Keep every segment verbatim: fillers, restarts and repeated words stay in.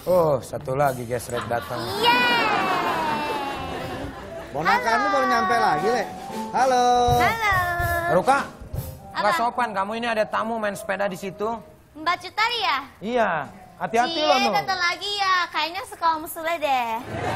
Oh, satu lagi gesrek datang. Ponakanmu baru nyampe lagi, Le. Halo. Halo. Ruka, nggak sopan. Kamu ini ada tamu main sepeda di situ. Mbak Cutari ya? Iya, hati-hati Cie, loh, Nuh. datang lagi ya. Kayaknya sekolah musuhnya deh.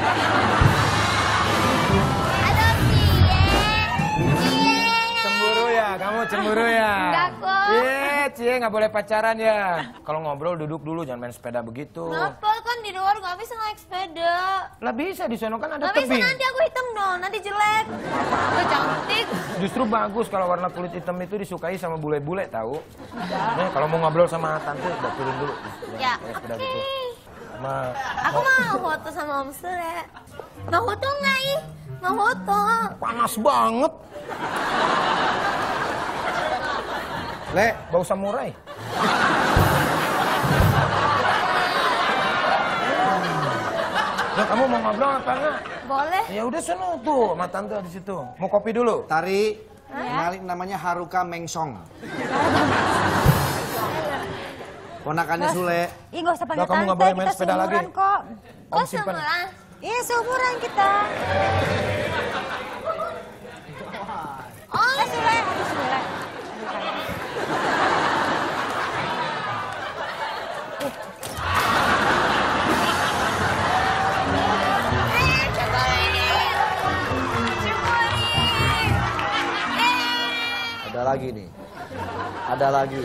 Aduh, Cie. Cie. Cemburu ya, kamu cemburu ya? Enggak kok. Iya, Cie, nggak boleh pacaran ya. Kalau ngobrol duduk dulu, jangan main sepeda begitu. Kenapa? Kan di luar nggak bisa naik sepeda. Lah bisa, di sana kan ada Nggak bisa, tebing. nanti aku hitam dong. Nanti jelek. Aku cantik. Justru bagus kalau warna kulit hitam itu disukai sama bule-bule, tahu? Nih, kalau mau ngobrol sama tante, udah turun dulu. Ya, Naik sepeda oke. gitu. Ma, Aku mau foto sama Om Sule. Mau foto nggak, Ih? Mau foto. panas banget. Le, Bau samurai. Nah, kamu mau ngobrol apa enggak? Boleh. Ya udah sana tuh, sama tante di situ. Mau kopi dulu? Tari. Kenalin namanya Haruka Mengsong. Ponakannya Sule. Ih, gak usah panggil Udah, kamu tante, nggak boleh main kita sepeda lagi. seumuran kok. Om Kok simpan. seumuran? Iya, seumuran kita. Oh, Eh, Sule, aduh Sule. Ada lagi nih. Ada lagi.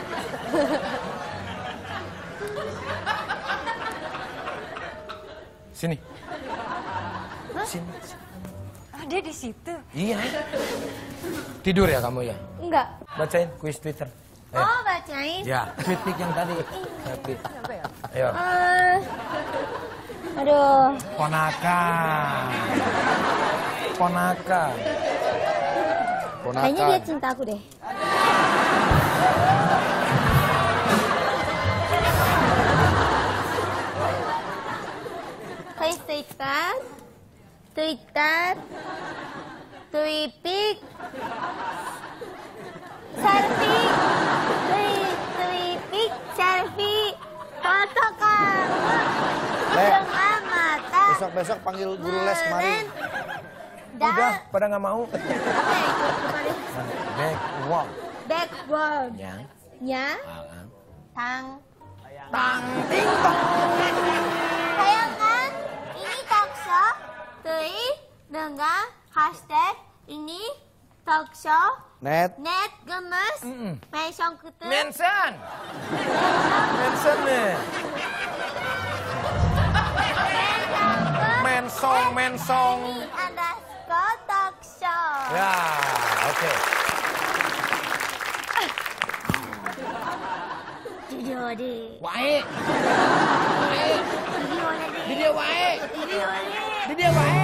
Sini. Sini. Oh, dia di situ. Iya. Tidur ya kamu ya? enggak. Bacain kuis Twitter. Ayo. Oh, bacain. Ya, tweet pic yang tadi. Happy. Ayo. Eh, aduh. Ponakan. Ponakan. Ponakan. Kayaknya dia cinta aku deh. Hai Twitter, Twitter, Twipik, selfie, Twi- Twipik, selfie, foto kamu Le. dengan mata. Besok-besok panggil guru les kemari. Udah, Dan pada nggak mau. oke, ikut kemari. Backward. Backward. Ya. Ya, Ah, tang. Tang ting tong. Sayangkan, ini talkshow Tui dengan hashtag ini talkshow Net. net gemes Mm-mm. mention kutu Mention. Mention nih. Mensong, mensong. ini underscore talkshow. Ya, oke. Video deh. Wae. Wae. Video deh. Di dia wae. Video deh. Di dia wae.